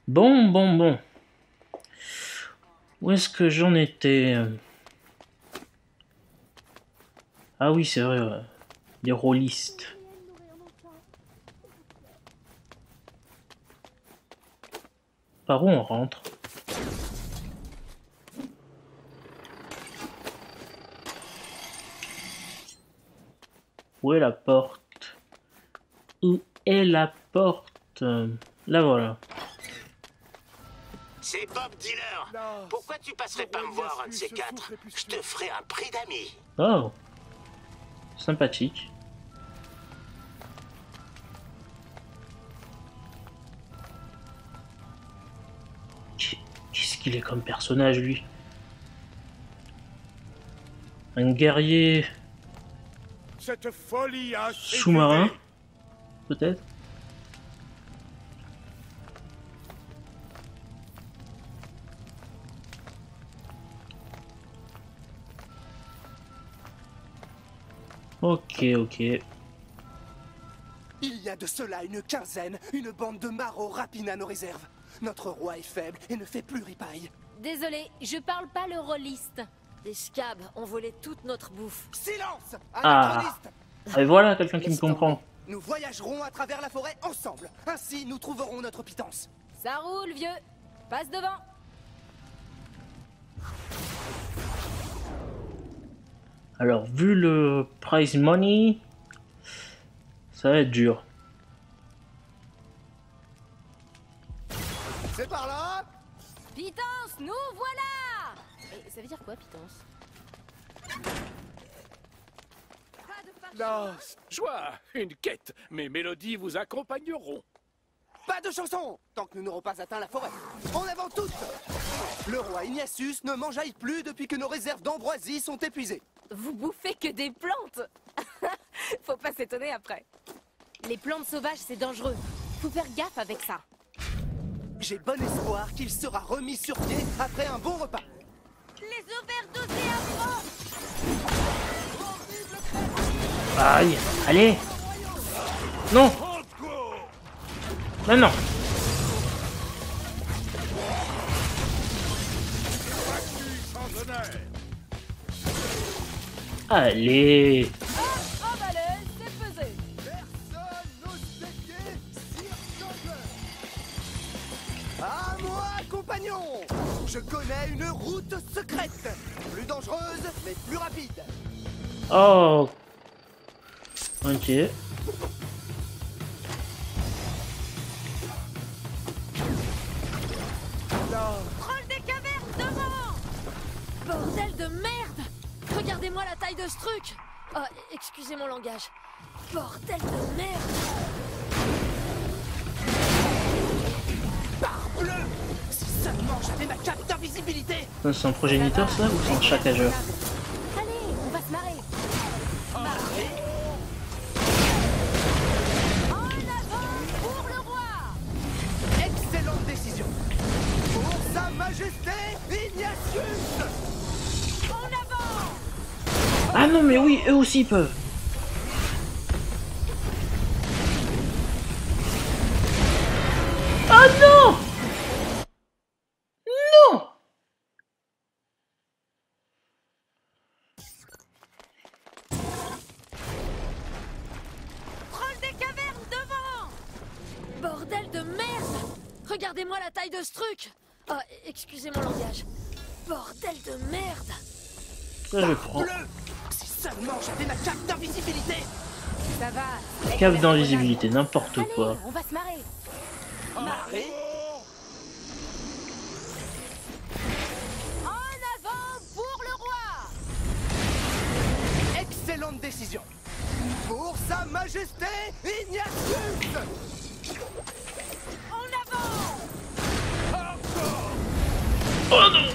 Bon. Où est-ce que j'en étais? Ah oui, c'est vrai, les rôlistes. Par où on rentre? Où est la porte? Où est la porte? Là voilà. C'est Bob Dealer. Pourquoi tu passerais pas me voir un de ces quatre? Je te ferai un prix d'amis. Oh, sympathique. Qu'est-ce qu'il est comme personnage, lui? Un guerrier Cette folie a sous-marin, peut-être? Ok. Il y a de cela une quinzaine, une bande de marauds rapine à nos réserves. Notre roi est faible et ne fait plus ripaille. Désolé, je parle pas le rôliste. Les scabs ont volé toute notre bouffe. Silence à Ah. notre liste. Et voilà quelqu'un qui me Laisse comprend. tomber. Nous voyagerons à travers la forêt ensemble. Ainsi, nous trouverons notre pitance. Ça roule, vieux. Passe devant. Alors, vu le prize money, ça va être dur. C'est par là. Pitance, nous voilà. Et ça veut dire quoi, Pitance? La joie, une quête. Mes mélodies vous accompagneront. Pas de chanson tant que nous n'aurons pas atteint la forêt. En avant toutes. Le roi Ignatius ne m'enjaille plus depuis que nos réserves d'ambroisie sont épuisées. Vous bouffez que des plantes. Faut pas s'étonner après. Les plantes sauvages, c'est dangereux. Faut faire gaffe avec ça. J'ai bon espoir qu'il sera remis sur pied après un bon repas. Les overdosés arrivent. Aïe, allez. Non. Non. Allez. Emballé, c'est pesé. Personne n'ose défier Sir Sandler. À moi, compagnon. Je connais une route secrète. Plus dangereuse, mais plus rapide. Oh. Ok. Troll des cavernes devant. Bordel de merde. Regardez-moi la taille de ce truc. Oh, excusez mon langage. Bordel de merde. Parbleu! Si seulement j'avais ma cape d'invisibilité! C'est un progéniteur ça ou c'est un chasseur? Allez, on va se marrer. En avant pour le roi. Excellente décision! Pour sa majesté Ignatius! En avant. Ah non mais oui, eux aussi peuvent. Ah non! Non! Troll des cavernes devant. Bordel de merde. Regardez-moi la taille de ce truc. Oh, excusez mon langage. Bordel de merde. Ça je prends. Bleu! Si seulement j'avais ma cape d'invisibilité! Ça va. Cave d'invisibilité, n'importe Allez, quoi. on va se marrer. Marée! En avant pour le roi. Excellente décision! Pour sa majesté Ignatius! En avant. Oh non!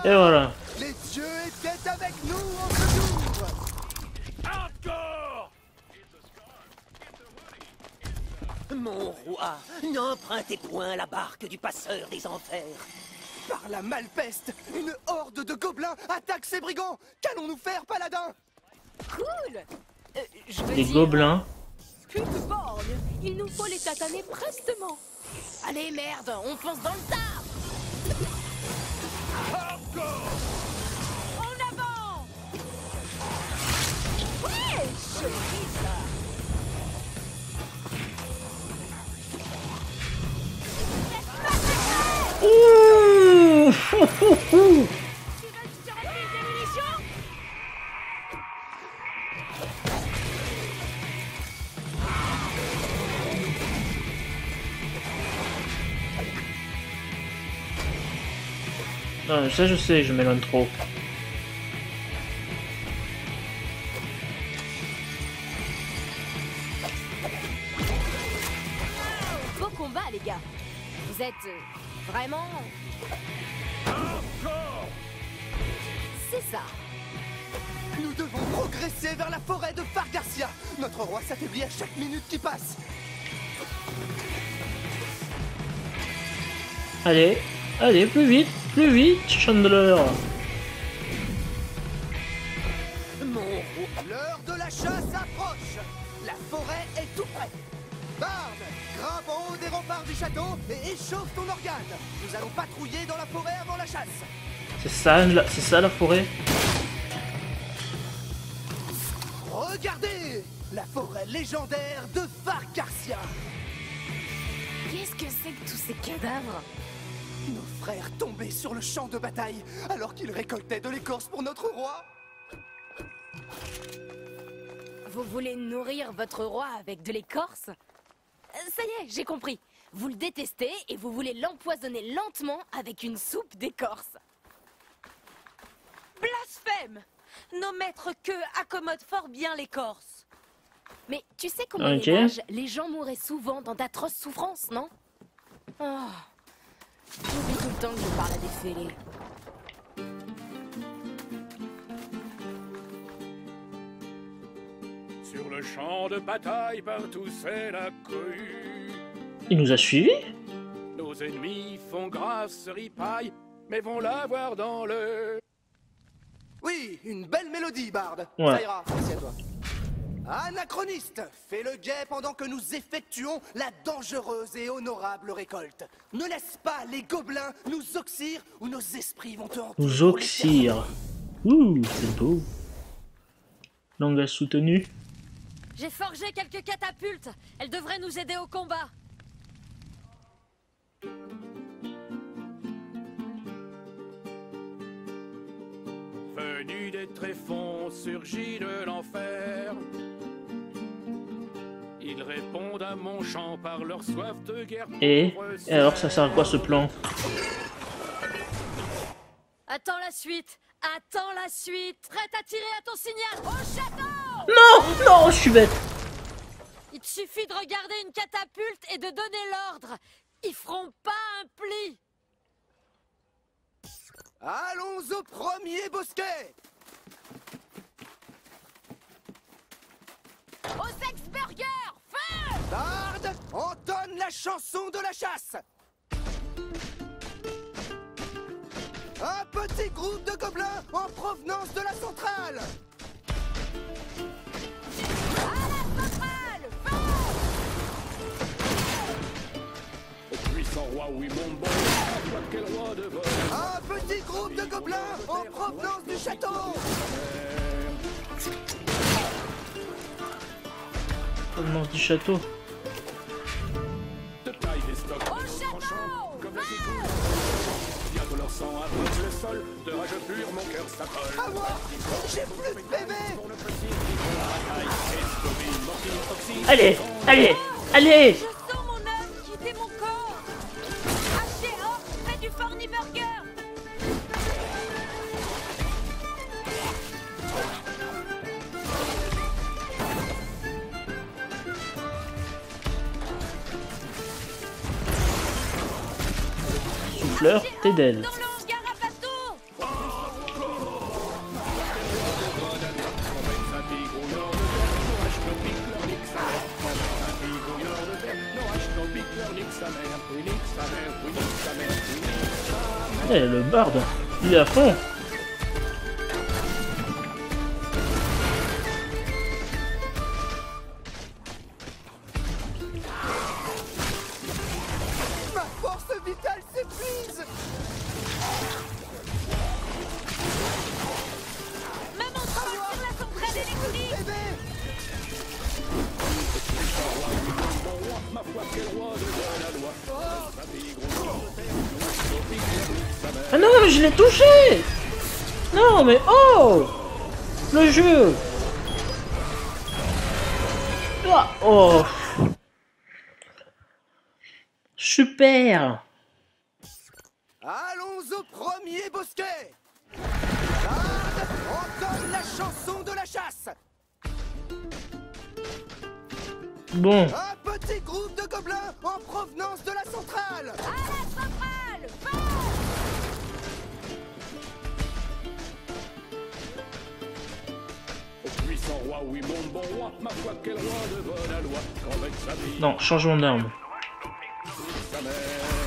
Et voilà. Les dieux étaient avec nous en ce jour. Hardcore! Mon roi, n'empruntez point la barque du passeur des enfers. Par la malpeste, une horde de gobelins attaque ces brigands. Qu'allons-nous faire, paladin? Cool. Je veux Des dire, gobelins. pute borgne, il nous faut les tataner prestement. Allez merde, on fonce dans le tas. En avant. Ouais, joli ça. Ouh. Tu veux que je te refile des munitions? Non, ça je sais, je m'éloigne trop. Beau combat les gars. Vous êtes vraiment... C'est ça. Nous devons progresser vers la forêt de Far Garcia. Notre roi s'affaiblit à chaque minute qui passe. Allez, allez, plus vite, Chandler. Mon roi, l'heure de la chasse approche. La forêt est tout près. Bard, grimpe en haut des remparts du château et échauffe ton organe. Nous allons patrouiller dans la forêt avant la chasse. C'est ça la forêt. Regardez, la forêt légendaire de Far Garcia. Qu'est-ce que c'est que tous ces cadavres? Nos frères tombés sur le champ de bataille alors qu'ils récoltaient de l'écorce pour notre roi. Vous voulez nourrir votre roi avec de l'écorce? Ça y est, j'ai compris. Vous le détestez et vous voulez l'empoisonner lentement avec une soupe d'écorce. Blasphème! Nos maîtres queues accommodent fort bien l'écorce. Mais tu sais qu'au Ok. Moyen-Âge, les gens mouraient souvent dans d'atroces souffrances, non? Oh. J'oublie tout le temps que je parle à des fêlés. Sur le champ de bataille, partout c'est la cohue. Il nous a suivis? Nos ennemis font grâce ripaille, mais vont l'avoir dans le... Oui, une belle mélodie, Bard. Ouais. Ça ira, merci à toi. Anachroniste, fais le guet pendant que nous effectuons la dangereuse et honorable récolte. Ne laisse pas les gobelins nous oxyre ou nos esprits vont te hanter. Nous pour oxyre. Ouh, c'est beau. Langage soutenu. J'ai forgé quelques catapultes. Elles devraient nous aider au combat. Venu des tréfonds, surgis de l'enfer. Ils répondent à mon chant par leur soif de guerre. Et alors ça sert à quoi ce plan? Attends la suite. Attends la suite. Prête à tirer à ton signal. Au château! Non, non, je suis bête. Il te suffit de regarder une catapulte et de donner l'ordre. Ils feront pas un pli. Allons au premier bosquet. Au sex-burger! Feu! Bard, entonne la chanson de la chasse. Un petit groupe de gobelins en provenance de la centrale. Puissant roi, oui mon bon, quel roi de vol. Un petit groupe de gobelins en provenance du château. Provenance du château. De taille des stocks, tranchants, comme la dégoût. Bientôt leur sang approche le sol, de rage pure mon cœur s'affole. À moi, j'ai plus de bébé. Pour le petit, pour la bataille, estomie, morphine, toxine. Allez, allez, allez. Je sens mon âme quitter mon corps. Haché hors près du Forny Burger. Souffleur, t'es dead. Dans le hangar à bateau. Eh, le barde, il est à fond. Ma force vitale s'épuise. Maman troll sur la centrale électrique. Bébé, Ah non, je l'ai touché. Non, mais oh, le jeu. Ah, oh. Super. allons au premier bosquet. Bard, entonne la chanson de la chasse. Bon. Un petit groupe de gobelins en provenance de la centrale. À la centrale. Va. Puissant roi, oui, mon bon roi, ma foi, quel roi de bonne loi, qu'avec sa vie, Non, changement d'arme. sa mère.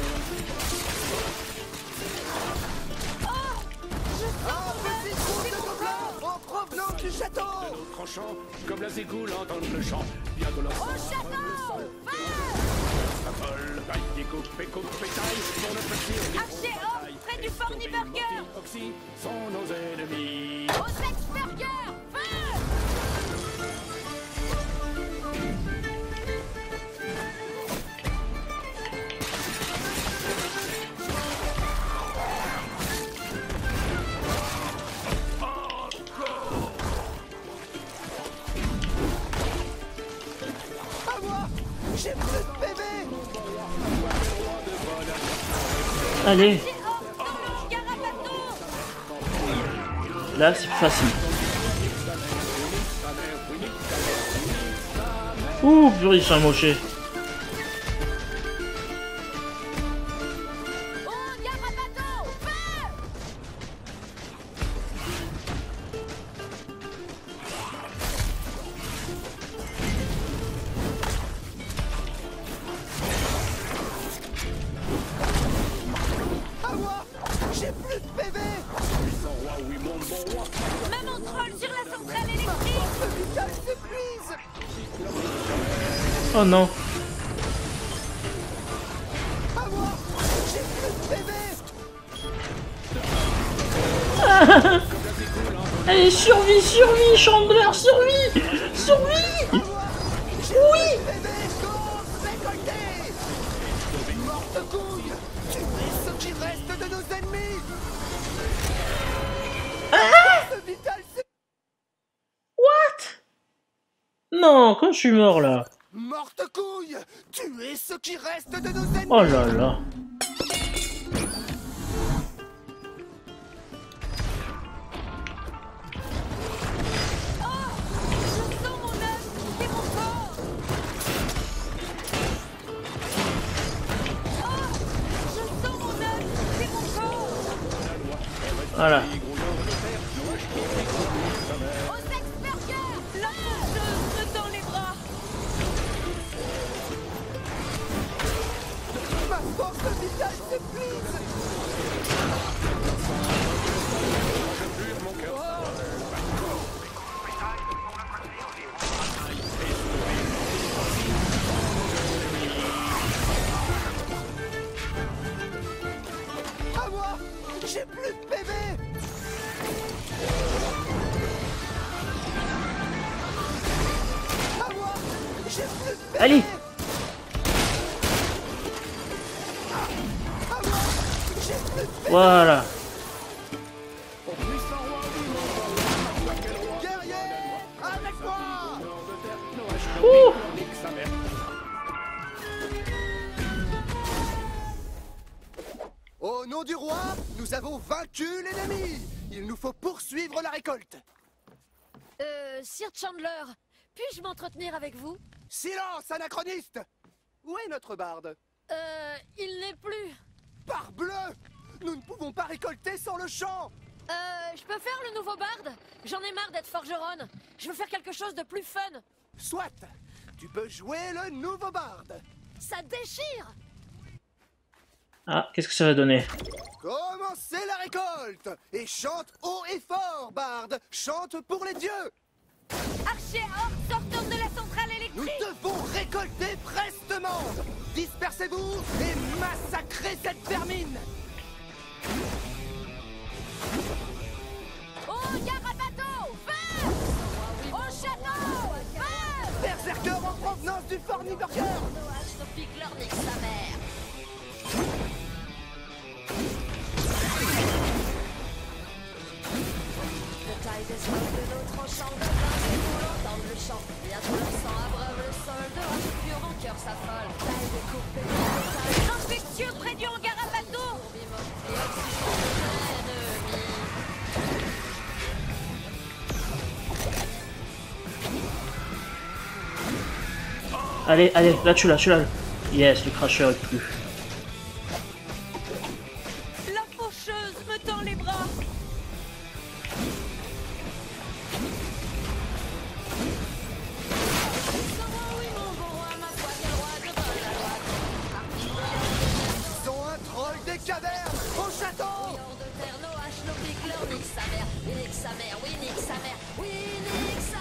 Un petit groupe de gobelins en provenance du château. Tranchant, comme la zégoule entendent le chant, bientôt leur sang Château. Va. sa folle, taille qui coupe et taille, pour ne pas tirer les Archer Orc, près du Fort Burger. Oxy sont nos ennemis. Au Sex Burger. Va. À moi, j'ai plus de bébé. Allez, Archer Orc dans le Garabato. là c'est facile. Ouh, purée, c'est un moché. Au Garabato. Va. À moi, j'ai plus de bébé. Maman troll sur la centrale électrique. Force vitale s'épuise. Oh non. À moi, j'ai plus de bébé. Allez, survie, survie, Chandler, survie, survie. À moi, j'ai plus de bébé. Course récoltée. Morte couille, tuez ce qui reste de nos ennemis. Force vitale s'épuise. What? Non, quand je suis mort là. Morte couille, tuez ce qui reste de nos ennemis. Oh là là. Je sens mon œuf quitter mon corps. Je sens mon œuf quitter mon corps. Voilà. Au Sex Burger. La ponceuse me tend les bras. Ma force vitale s'épuise. À moi, j'ai plus de bébé. À moi, j'ai plus de bébé. Allez. À moi, j'ai plus de bébé. Voilà. Guerrier, avec moi. Ouh. Au nom du roi, nous avons vaincu l'ennemi. Il nous faut poursuivre la récolte. Sir Chandler, puis-je m'entretenir avec vous? Silence, anachroniste. Où est notre barde? Il n'est plus. Parbleu! Nous ne pouvons pas récolter sans le champ. Je peux faire le nouveau barde? J'en ai marre d'être forgeronne. Je veux faire quelque chose de plus fun. Soit, tu peux jouer le nouveau barde. Ça déchire. Ah, qu'est-ce que ça va donner? Commencez la récolte! Et chante haut et fort, Bard! Chante pour les dieux! Archer Orc, sortons de la centrale Nous électrique. devons récolter prestement! Dispersez-vous et massacrez cette vermine! Au Garabato, feu! Au château, feu! Berserker en provenance du Fort Nidorker! Noach, nos piqueurs nique sa mère. Le taille des sols de nos tranchants de blanc et roulant dans le champ. Bientôt le sang abreuve le sol de rage pur, mon cœur s'affole. Taille découpée, taille Infectieux près du hangar à bateau. et oxygène de l'ennemi. Allez, allez, là tu l'as, tu l'as. Yes, le cracheur est plus. La faucheuse me tend les bras. Ils sont un troll des cavernes! Au château! De terre, Noach, nos piqueurs nique sa mère. Il nique sa mère, oui, nique sa mère. Oui, nique sa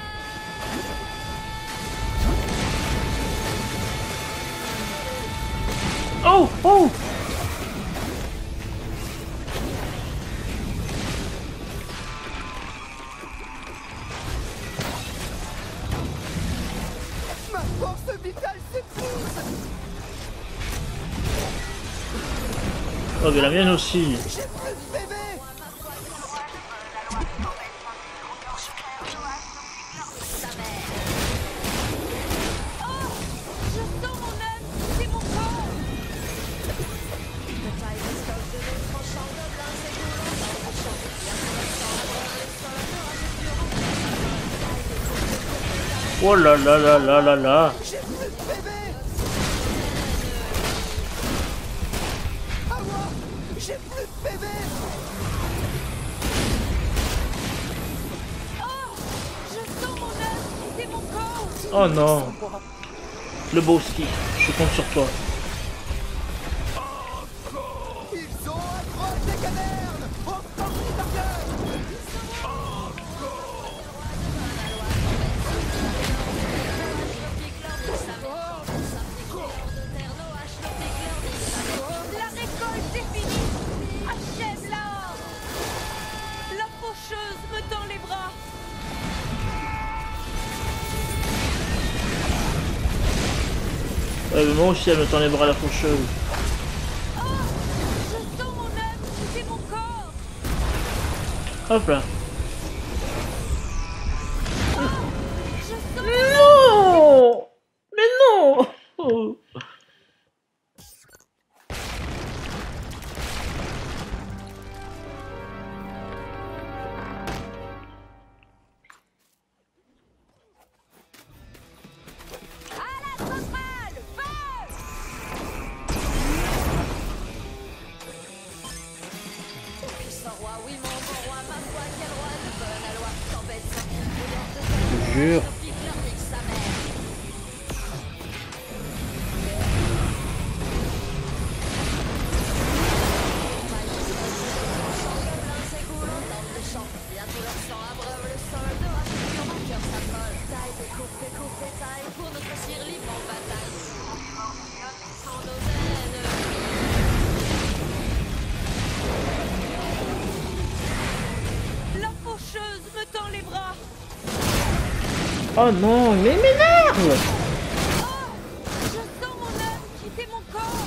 Oh, oh! Ma force vitale s'épuise! Oh, mais la mienne aussi. J'ai plus de PV! Je sens mon âme, c'est mon corps. Oh là là là là là là. J'ai plus de PV! À moi! J'ai plus de PV! Je sens mon âme, c'est mon corps. Oh non. Le beau ski, je compte sur toi. Ils sont un troll des cavernes! Au Fort Nidorker! La récolte est finie. Achève-la. La faucheuse me tend les bras. Ouais, mais moi aussi, elle me tend les bras, la faucheuse. Je sens mon âme, c'est mon corps. Hop là. Je sens Non! Mais non! Oh. à la centrale, feu! Puissant roi, oui, mon bon roi, ma foi, quel roi de bonne loi. Tempête sans Je te jure. piqueur nique sa mère. Bientôt leur sang abreuve le sol de rage pur, mon cœur s'affole. Taille, découpe, taille, pour nous choisir libre en bataille. Sans nos ennemis. La faucheuse me tend les bras. Oh non, mais il m'énerve! Je sens mon âme quitter mon corps.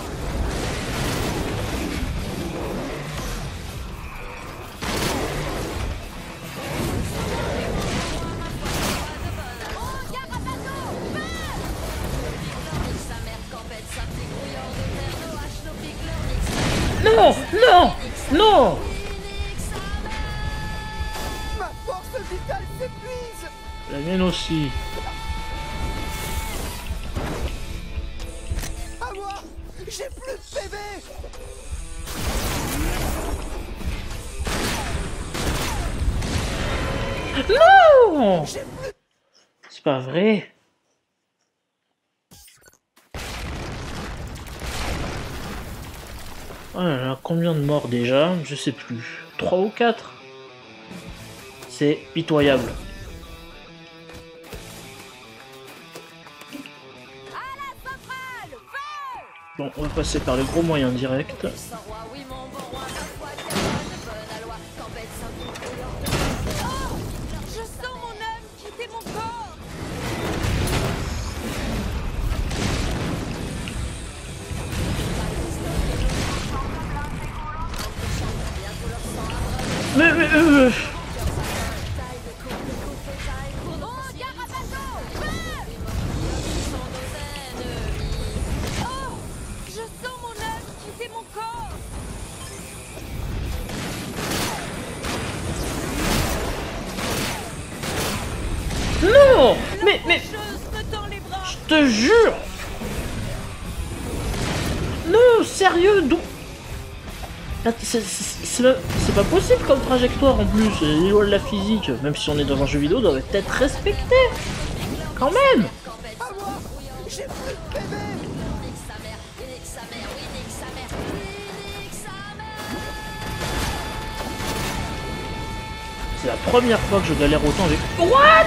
Oh, Garabato, feu! Nique sa mère, campette, sa petite grouilleur de terre, nos haches, nos piqueurs, nique sa mère. Non! Non! Non! Nique sa mère. Ma force vitale s'épuise! La mienne aussi. À moi! J'ai plus de PV! Non! J'ai plus C'est pas vrai. Voilà, combien de morts déjà? Je sais plus. 3 ou 4? C'est pitoyable. Bon, on va passer par les gros moyens directs. Je sens mon âme quitter mon corps. Mais Oh, Garabato, oh, je sens mon âme quitter mon corps. non! Mais Chose me tend les bras. je te jure! Non, sérieux, d'où? C'est pas possible comme trajectoire en plus, les lois de la physique, même si on est dans un jeu vidéo, doivent être respectées. Quand même! À moi! J'ai plus de PV! C'est la première fois que je galère autant avec... What?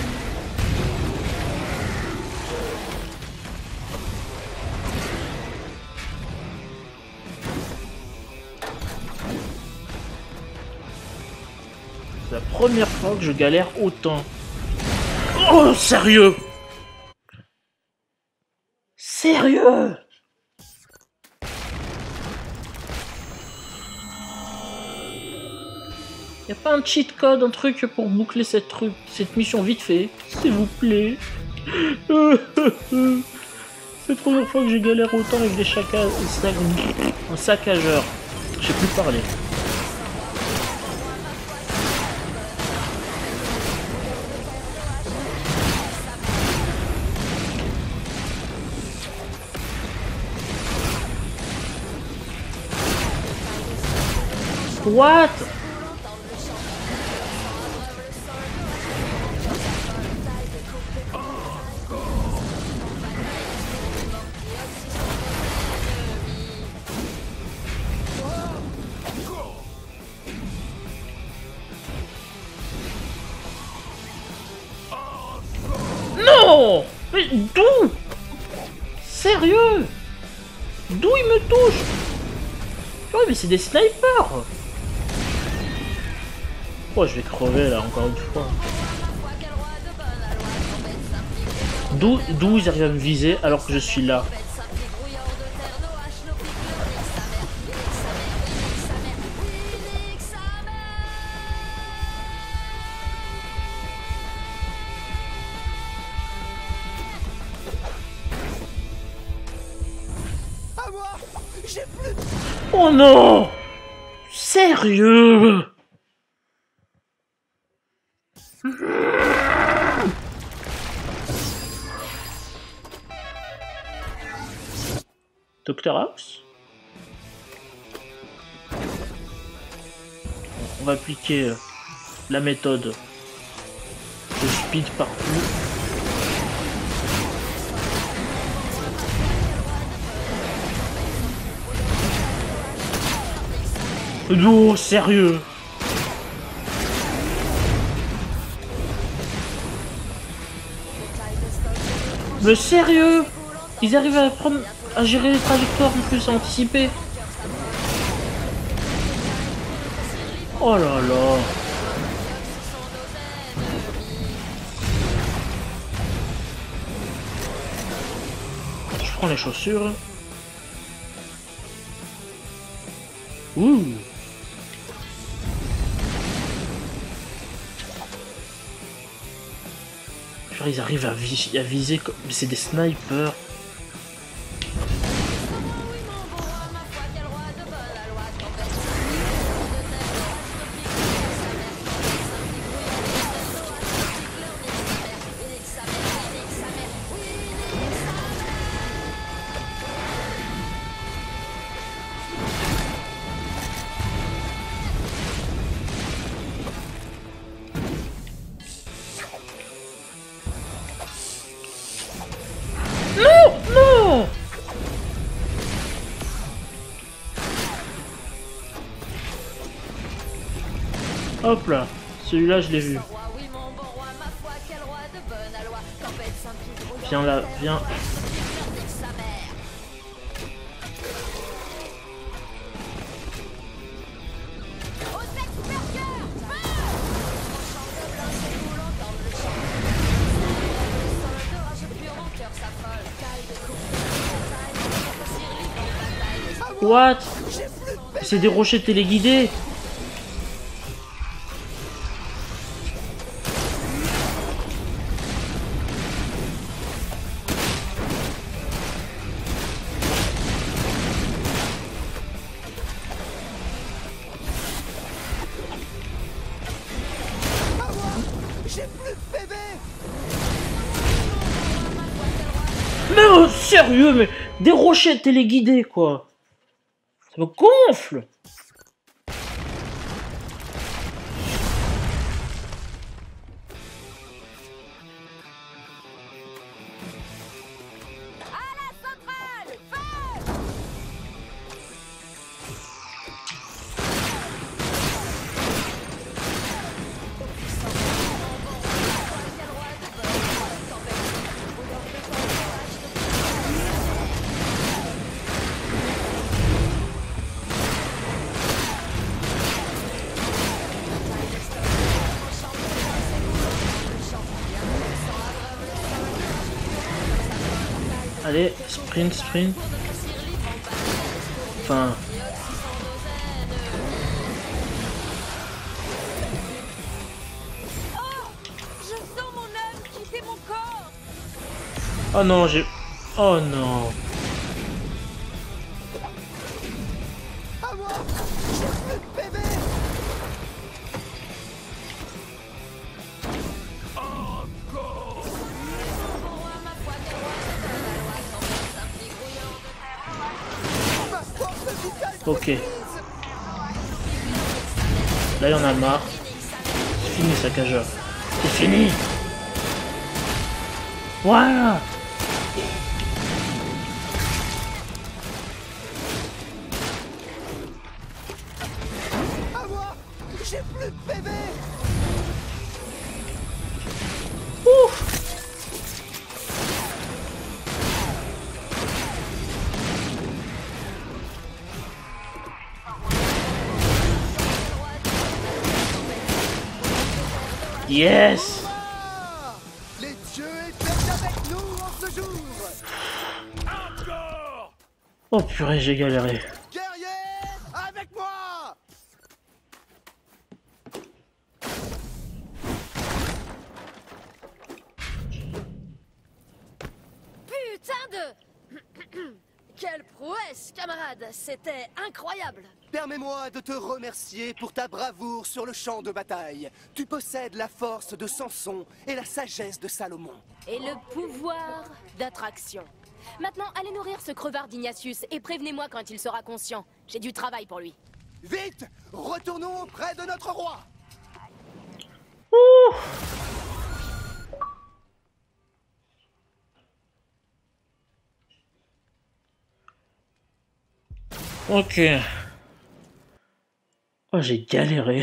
C'est la première fois que je galère autant. Oh, sérieux? Sérieux? Y a pas un cheat code, un truc pour boucler cette mission vite fait, s'il vous plaît? C'est la première fois que je galère autant avec des un saccageur. Je sais plus parler. What? Non! Mais d'où? Sérieux? D'où il me touche? Ouais, mais c'est des snipers! Oh, je vais crever là, encore une fois. D'où ils arrivent à me viser alors que je suis là? À moi! J'ai plus de... Oh non! Sérieux? Dr House? On va appliquer la méthode de speed partout. Non, sérieux? Mais sérieux? Ils arrivent à gérer les trajectoires en plus, à anticiper. Oh là là. Je prends les chaussures. Ouh. Genre, ils arrivent à viser comme... C'est des snipers. Non! Hop là. Celui-là, je l'ai vu. Viens là, viens. What? C'est des rochers téléguidés. J'ai plus de PV. Mais sérieux, mais des rochers téléguidés quoi. Ça me gonfle. Allez, sprint, sprint. Enfin... Je sens mon âme quitter mon corps. Oh non, j'ai... Oh non. À moi. J'ai plus de PV. Ma force vitale. Ok. Là, il y en a marre. C'est fini, saccageur. C'est fini. Voilà. À moi. J'ai plus de PV. Ouf. Yes. Les dieux étaient avec nous en ce jour. Encore. Oh purée, j'ai galéré. Guerrier, avec moi. Putain de... Quelle prouesse, camarade. C'était incroyable. Permets-moi de te remercier pour ta bravoure sur le champ de bataille. Tu possèdes la force de Samson et la sagesse de Salomon. Et le pouvoir d'attraction. Maintenant, allez nourrir ce crevard d'Ignatius et prévenez-moi quand il sera conscient. J'ai du travail pour lui. Vite, retournons auprès de notre roi. Ok. Oh, j'ai galéré.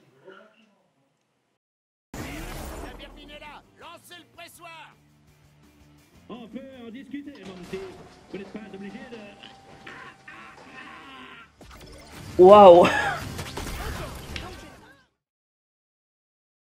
La turbine est là. Lancez le pressoir. On peut en discuter, mon petit. Vous n'êtes pas obligé de... Waouh.